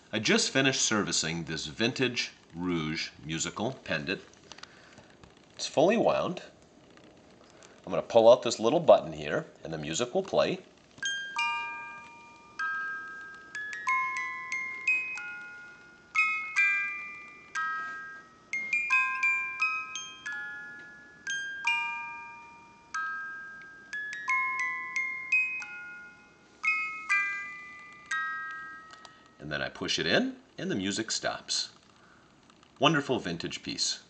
I just finished servicing this vintage Reuge musical pendant. It's fully wound. I'm going to pull out this little button here and the music will play. And then I push it in and the music stops. Wonderful vintage piece.